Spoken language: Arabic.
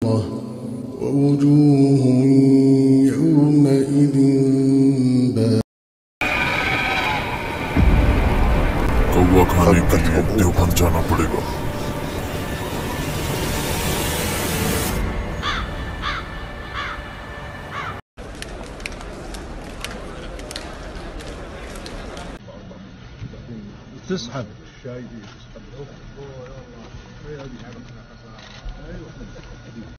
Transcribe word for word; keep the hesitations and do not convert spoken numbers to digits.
ووجوه يومئذ باسرة. कौवा खाने के लिए देवबंद जाना पड़ेगा। تسحب الشاي دي تسحب.